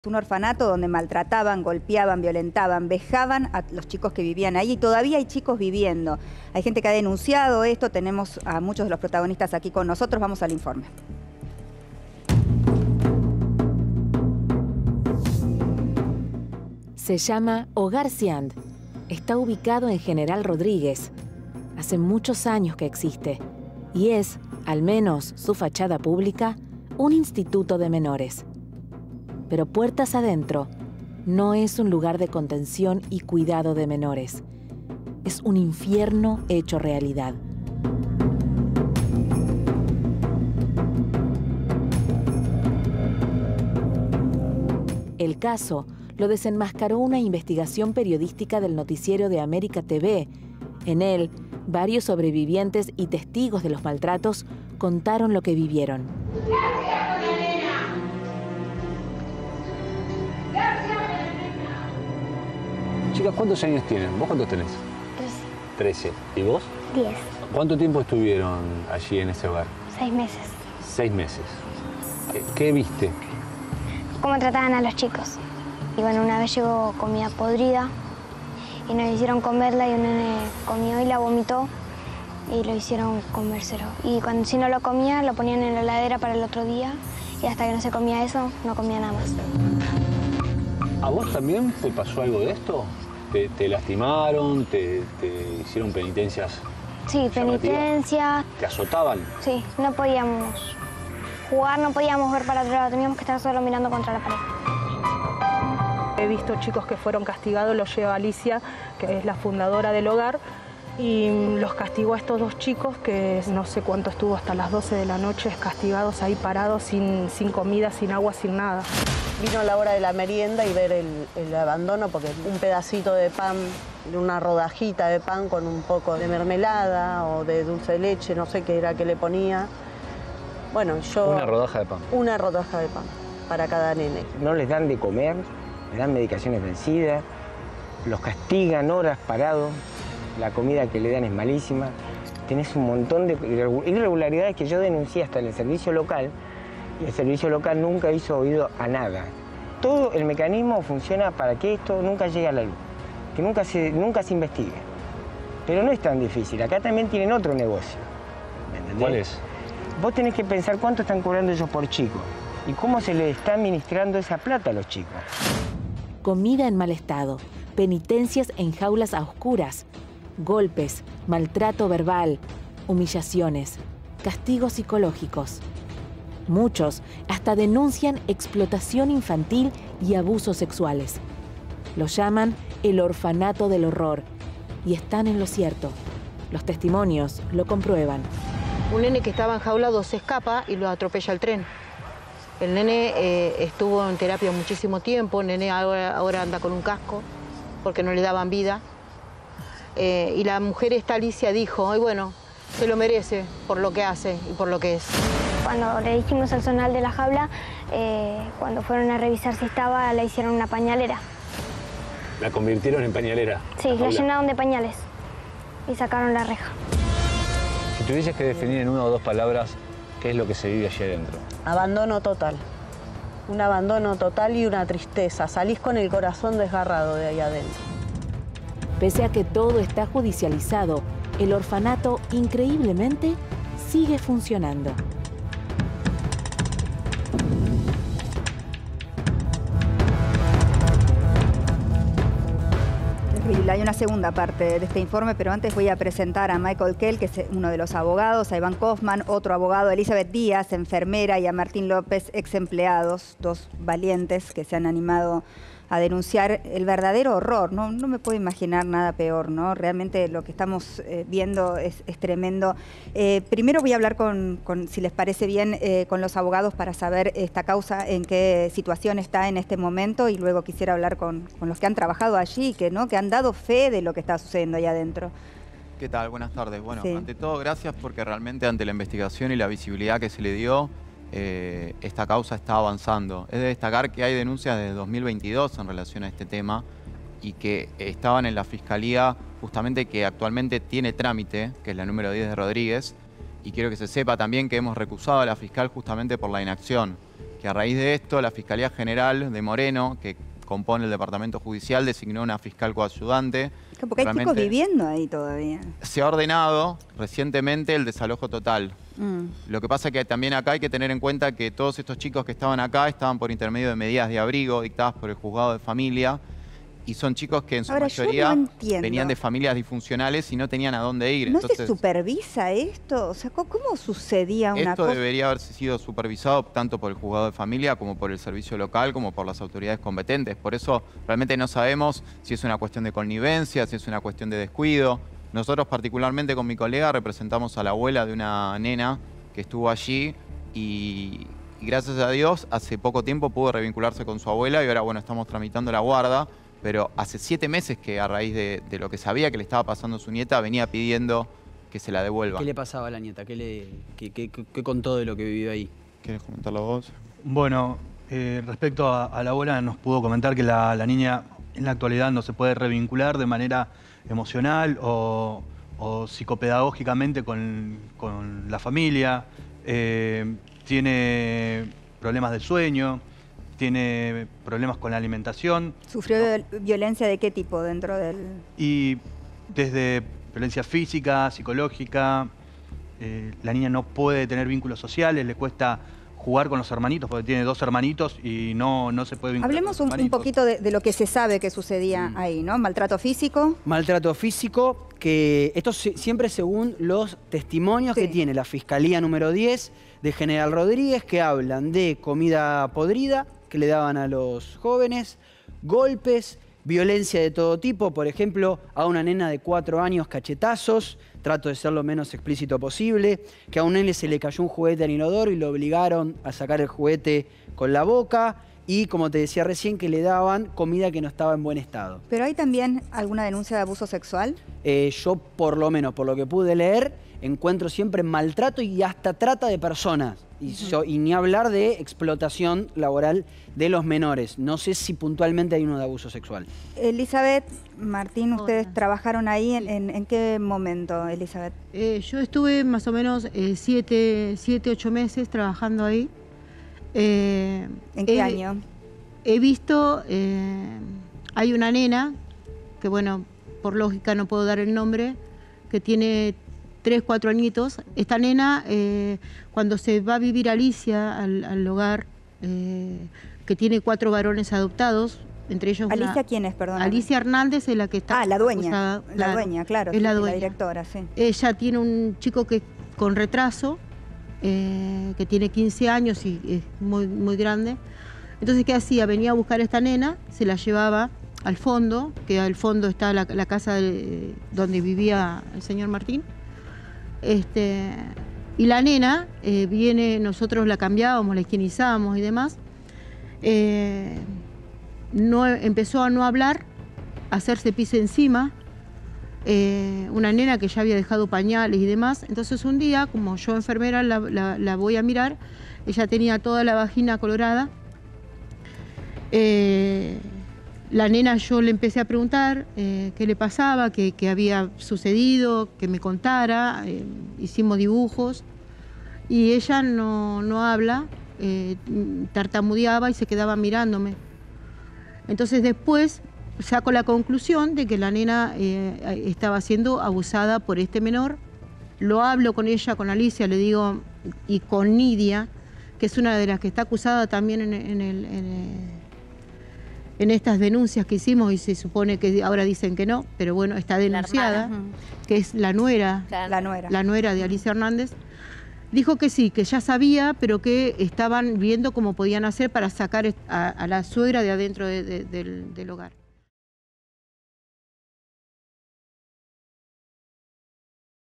Un orfanato donde maltrataban, golpeaban, violentaban, vejaban a los chicos que vivían ahí y todavía hay chicos viviendo. Hay gente que ha denunciado esto, tenemos a muchos de los protagonistas aquí con nosotros. Vamos al informe. Se llama Hogar Siand. Está ubicado en General Rodríguez. Hace muchos años que existe y es, al menos su fachada pública, un instituto de menores. Pero puertas adentro, no es un lugar de contención y cuidado de menores. Es un infierno hecho realidad. El caso lo desenmascaró una investigación periodística del noticiero de América TV. En él, varios sobrevivientes y testigos de los maltratos contaron lo que vivieron. Chicas, ¿cuántos años tienen? ¿Vos cuántos tenés? 13. ¿Y vos? 10. ¿Cuánto tiempo estuvieron allí en ese hogar? 6 meses. 6 meses. ¿Qué viste? Cómo trataban a los chicos. Y bueno, una vez llegó comida podrida y nos hicieron comerla y un nene comió y la vomitó y lo hicieron comérselo. Y cuando si no lo comía, lo ponían en la heladera para el otro día y hasta que no se comía eso, no comía nada más. ¿A vos también te pasó algo de esto? ¿Te lastimaron? ¿Te hicieron penitencias? Sí, penitencias. ¿Te azotaban? Sí, no podíamos jugar, no podíamos ver para otro lado, teníamos que estar solo mirando contra la pared. He visto chicos que fueron castigados, los lleva Alicia, que es la fundadora del hogar, y los castigó a estos 2 chicos que no sé cuánto estuvo, hasta las 12 de la noche, castigados ahí parados, sin comida, sin agua, sin nada. Vino la hora de la merienda y ver el abandono, porque un pedacito de pan, una rodajita de pan con un poco de mermelada o de dulce de leche, no sé qué era que le ponía. Bueno, yo... Una rodaja de pan. Una rodaja de pan para cada nene. No les dan de comer, les dan medicaciones vencidas, los castigan horas parados, la comida que le dan es malísima. Tenés un montón de irregularidades que yo denuncié hasta en el servicio local. Y el servicio local nunca hizo oído a nada. Todo el mecanismo funciona para que esto nunca llegue a la luz, que nunca se investigue. Pero no es tan difícil, acá también tienen otro negocio. ¿Me entendés? ¿Cuál es? Vos tenés que pensar cuánto están cobrando ellos por chico y cómo se les está administrando esa plata a los chicos. Comida en mal estado, penitencias en jaulas a oscuras, golpes, maltrato verbal, humillaciones, castigos psicológicos. Muchos hasta denuncian explotación infantil y abusos sexuales. Lo llaman el orfanato del horror y están en lo cierto. Los testimonios lo comprueban. Un nene que estaba enjaulado se escapa y lo atropella el tren. El nene estuvo en terapia muchísimo tiempo, el nene ahora anda con un casco porque no le daban vida. Y la mujer esta Alicia dijo, ay bueno, se lo merece por lo que hace y por lo que es. Cuando le dijimos al zonal de la jaula, cuando fueron a revisar si estaba, le hicieron una pañalera. ¿La convirtieron en pañalera? Sí, la llenaron de pañales y sacaron la reja. Si tuvieses que definir en 1 o 2 palabras, ¿qué es lo que se vive allí adentro? Abandono total. Un abandono total y una tristeza. Salís con el corazón desgarrado de ahí adentro. Pese a que todo está judicializado, el orfanato, increíblemente, sigue funcionando. Hay una segunda parte de este informe, pero antes voy a presentar a Michael Kell, que es uno de los abogados, a Iván Kaufman, otro abogado, a Elizabeth Díaz, enfermera, y a Martín López, ex empleados, 2 valientes que se han animado a denunciar el verdadero horror. No me puedo imaginar nada peor, ¿no? Realmente lo que estamos viendo es tremendo. Primero voy a hablar si les parece bien, con los abogados para saber esta causa, en qué situación está en este momento, y luego quisiera hablar con los que han trabajado allí, que han dado fe de lo que está sucediendo allá adentro. ¿Qué tal? Buenas tardes. Bueno, Sí. Ante todo, gracias porque realmente ante la investigación y la visibilidad que se le dio, esta causa está avanzando. Es de destacar que hay denuncias desde 2022 en relación a este tema y que estaban en la Fiscalía justamente que actualmente tiene trámite, que es la número 10 de Rodríguez, y quiero que se sepa también que hemos recusado a la fiscal justamente por la inacción que a raíz de esto la Fiscalía General de Moreno, que compone el Departamento Judicial, designó una fiscal coayudante. Porque hay chicos viviendo ahí todavía. Se ha ordenado recientemente el desalojo total. Lo que pasa es que también acá hay que tener en cuenta que todos estos chicos que estaban acá estaban por intermedio de medidas de abrigo dictadas por el juzgado de familia, y son chicos que en su mayoría venían de familias disfuncionales y no tenían a dónde ir. ¿No Entonces, se supervisa esto? O sea, ¿cómo sucedía una cosa? Esto debería haber sido supervisado tanto por el juzgado de familia como por el servicio local, como por las autoridades competentes. Por eso realmente no sabemos si es una cuestión de connivencia, si es una cuestión de descuido. Nosotros particularmente con mi colega representamos a la abuela de una nena que estuvo allí y gracias a Dios hace poco tiempo pudo revincularse con su abuela y ahora bueno, estamos tramitando la guarda. Pero hace 7 meses que a raíz de lo que sabía que le estaba pasando a su nieta, venía pidiendo que se la devuelva. ¿Qué le pasaba a la nieta? ¿Qué contó de lo que vivió ahí? ¿Quieres comentarlo vos? Bueno, respecto a la abuela, nos pudo comentar que la niña en la actualidad no se puede revincular de manera emocional o psicopedagógicamente con la familia. Tiene problemas del sueño. Tiene problemas con la alimentación. ¿Sufrió violencia de qué tipo dentro del...? Y desde violencia física, psicológica, la niña no puede tener vínculos sociales, le cuesta jugar con los hermanitos, porque tiene 2 hermanitos y no se puede vincular. Hablemos un poquito de lo que se sabe que sucedía ahí, ¿no? ¿Maltrato físico? Maltrato físico, que esto siempre según los testimonios que tiene la Fiscalía número 10 de General Rodríguez, que hablan de comida podrida que le daban a los jóvenes, golpes, violencia de todo tipo, por ejemplo, a una nena de 4 años cachetazos, trato de ser lo menos explícito posible, que a un nene se le cayó un juguete al inodoro y lo obligaron a sacar el juguete con la boca, y como te decía recién, que le daban comida que no estaba en buen estado. ¿Pero hay también alguna denuncia de abuso sexual? Yo, por lo menos, por lo que pude leer, encuentro siempre maltrato y hasta trata de personas. Y ni hablar de explotación laboral de los menores. No sé si puntualmente hay uno de abuso sexual. Elizabeth, Martín, ¿ustedes trabajaron ahí en qué momento, Elizabeth? Yo estuve más o menos 7, 8 meses trabajando ahí. ¿En qué año? He visto, hay una nena, que bueno, por lógica no puedo dar el nombre, que tiene 3, 4 añitos. Esta nena, cuando se va a vivir Alicia al hogar, que tiene 4 varones adoptados, entre ellos ¿Alicia quién es, perdón? Alicia Hernández es la que está... Ah, la dueña. Acusada, la dueña, claro. Es la dueña. La directora, sí. Ella tiene un chico que con retraso, que tiene 15 años y es muy grande. Entonces, ¿qué hacía? Venía a buscar a esta nena, se la llevaba al fondo, que al fondo está la casa donde vivía el señor Martín. Y la nena viene, nosotros la cambiábamos, la higienizábamos y demás. Empezó a no hablar, a hacerse pis encima. Una nena que ya había dejado pañales y demás. Entonces un día, como yo enfermera la voy a mirar, ella tenía toda la vagina colorada. La nena, yo le empecé a preguntar qué le pasaba, qué había sucedido, que me contara. Hicimos dibujos y ella no habla, tartamudeaba y se quedaba mirándome. Entonces después saco la conclusión de que la nena estaba siendo abusada por este menor. Lo hablo con ella, con Alicia, le digo, y con Nidia, que es una de las que está acusada también en estas denuncias que hicimos, y se supone que ahora dicen que no, pero bueno, está denunciada, que es la nuera, la nuera de Alicia Hernández. Dijo que sí, que ya sabía, pero que estaban viendo cómo podían hacer para sacar a la suegra de adentro del hogar.